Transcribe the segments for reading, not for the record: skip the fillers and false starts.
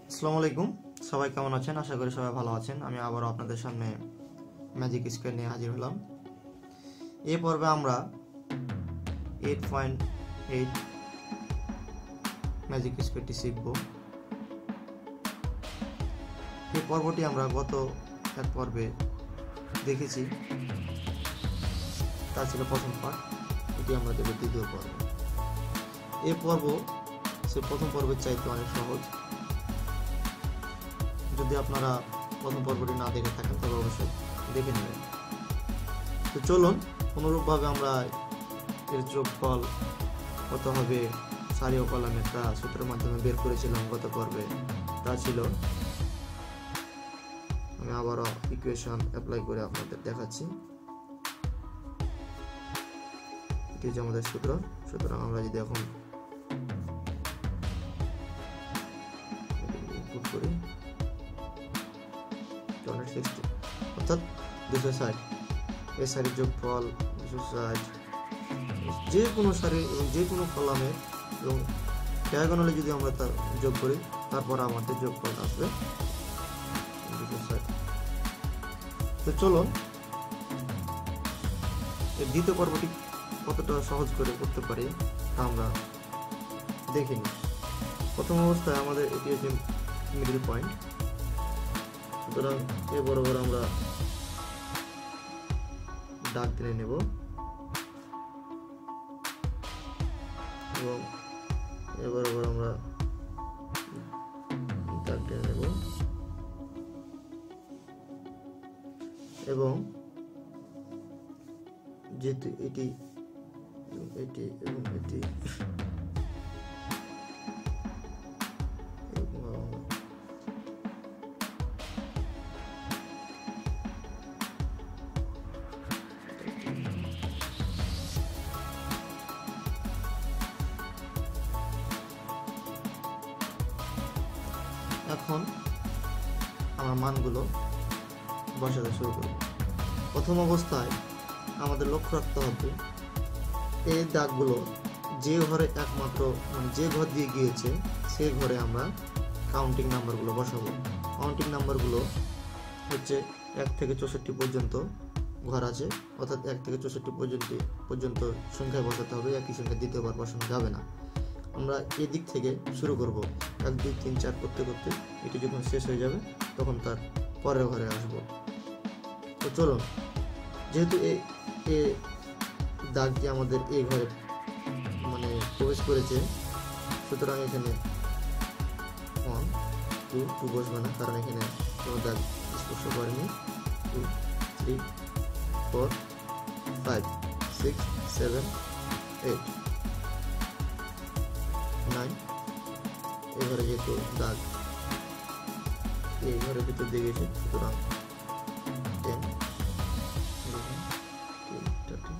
আসসালামু আলাইকুম, সবাই কেমন আছেন? আশা করি সবাই ভালো আছেন। আমি আবারও আপনাদের সামনে ম্যাজিক স্কোয়ার নিয়ে হাজির হলাম। এই পর্বে আমরা 8.8 ম্যাজিক স্কোয়ারটি শিখব। এই পর্বটি আমরা গত এক পর্বে দেখেছি, তা ছিল প্রথম পার্ট। এটি আমরা দেব দ্বিতীয় পর্ব। এই পর্ব সে প্রথম পর্বের চাইতে অনেক সহজ। যদি আপনারা প্রথম পর্বটি না দেখে থাকেন তবে অবশ্যই দেখে নেবেন। তো চলুন অনুরূপভাবে আমরা এর যোগফল কত হবে সারি ও কলামে তা সূত্রের মাধ্যমে বের করেছিলাম গত পর্বে। তা ছিল, আমি আবারও ইকুয়েশন অ্যাপ্লাই করে আপনাদের দেখাচ্ছি। এটি হচ্ছে আমাদের সূত্র। সুতরাং আমরা যদি এখন ইনপুট করি অর্থাৎ 260, এই সারির যোগফল 260 যে কোনো সারি এবং যে কোনো কলামে এবং ডায়াগোনালে যদি আমরা তার যোগ করি, তারপর আমাদের যোগফল আসবে 260। তো চলুন এর দ্বিতীয় পর্বটি কতটা সহজ করে করতে পারি তা আমরা দেখে নিই। প্রথম অবস্থায় আমাদের এটি হচ্ছে মিডল পয়েন্ট। সুতরাং এ বরাবর আমরা দাগ টেনে নেব এবং এ বরাবর আমরা দাগ টেনে নেব এবং যেহেতু এটি এটি এবং এটি এখন আমরা মানগুলো বসাতে শুরু করব। প্রথম অবস্থায় আমাদের লক্ষ্য রাখতে হবে এই দাগগুলো যে ঘরে একমাত্র যে ঘর দিয়ে গিয়েছে সেই ঘরে আমরা কাউন্টিং নাম্বারগুলো বসাবো। কাউন্টিং নাম্বারগুলো হচ্ছে 1 থেকে 64 পর্যন্ত ঘর আছে, অর্থাৎ 1 থেকে 64 পর্যন্ত সংখ্যায় বসাতে হবে। একই সংখ্যা দ্বিতীয়বার বসানো যাবে না। আমরা এদিক থেকে শুরু করব, 1 2 3 4 করতে করতে এটি যখন শেষ হয়ে যাবে তখন তার পরের ঘরে আসব। তো চলুন, যেহেতু এই দাগটি আমাদের এই ঘরে প্রবেশ করেছে, সুতরাং এখানে 1 2 বসবে না, কারণ এখানে কোনো দাগ স্পর্শ করেনি। 2 3 4 5 6 7 8 9 এই ঘরে যেহেতু দাগ এই ঘরের ভিতর দিয়ে গেছে, সুতরাং 10 11 12 13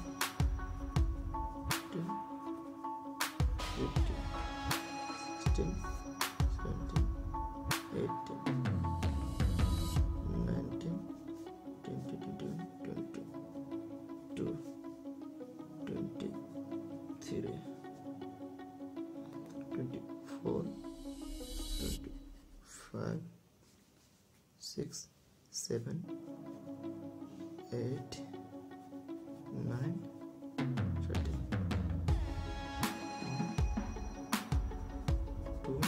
14 15 16 17 18 19 20 22 23 24 25 6 7 8 9 30 1 2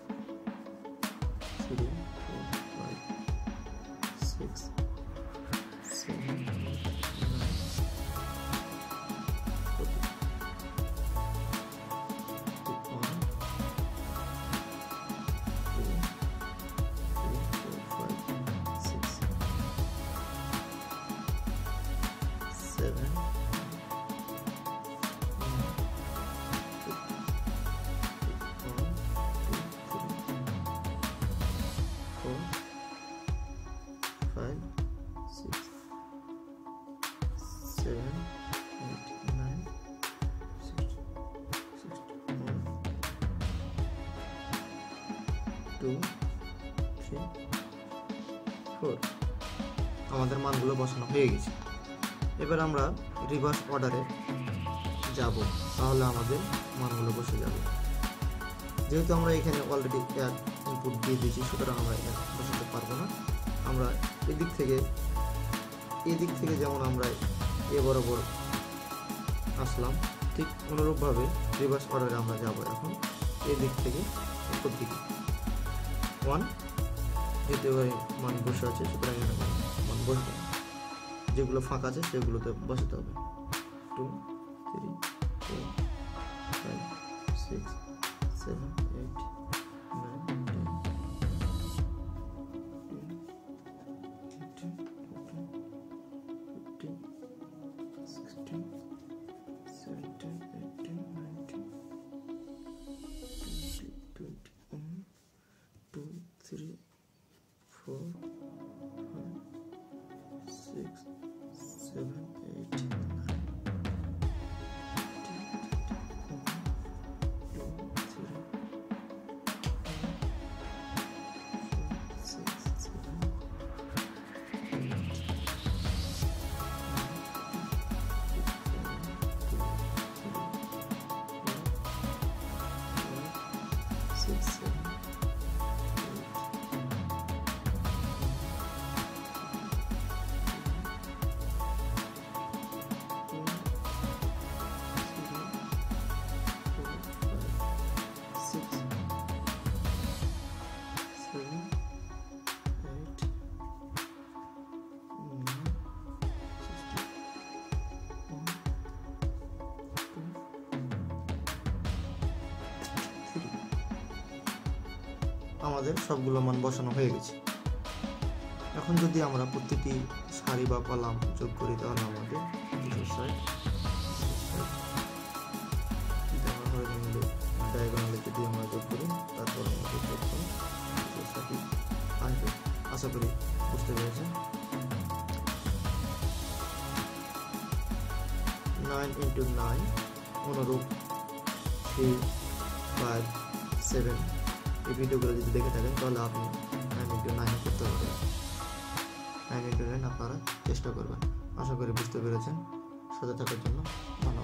3 4 5 6 7 9 আমাদের মানগুলো বসানো হয়ে গেছে। এবার আমরা রিভার্স অর্ডারে যাব, তাহলে আমাদের মানগুলো বসে যাবে। যেহেতু আমরা এখানে অলরেডি ইনপুট দিয়ে দিয়েছি, সুতরাং আমরা বসাতে পারবো না। আমরা এদিক থেকে যেমন আমরা এ বরাবর আসলাম, ঠিক অনুরূপভাবে রিভার্স অর্ডারে আমরা যাব। এখন এদিক থেকে উপর দিকে 1 যেহেতু মান বসে আছে, সুতরাং এখানে মান বসবে না। যেগুলো ফাঁকা আছে সেগুলোতে বসাতে হবে। 2 3 4 5 6 7 8 9 10 আমাদের সবগুলো মান বসানো হয়ে গেছে। এখন যদি আমরা প্রতিটি সারি বা কলাম যোগ করি, তাহলে আমাদের ডায়াগোনালে যদি আমরা যোগ করি, তারপর আমাদের আসবে। আশা করি বুঝতে পেরেছেন। 9 × 9 অনুরূপ 3 5 7 এই ভিডিওগুলো যদি দেখে থাকেন, তাহলে আপনি 9 × 9 করতে পারবেন। 9 × 9 আপনারা চেষ্টা করবেন। আশা করি বুঝতে পেরেছেন। সাথে থাকার জন্য ধন্যবাদ।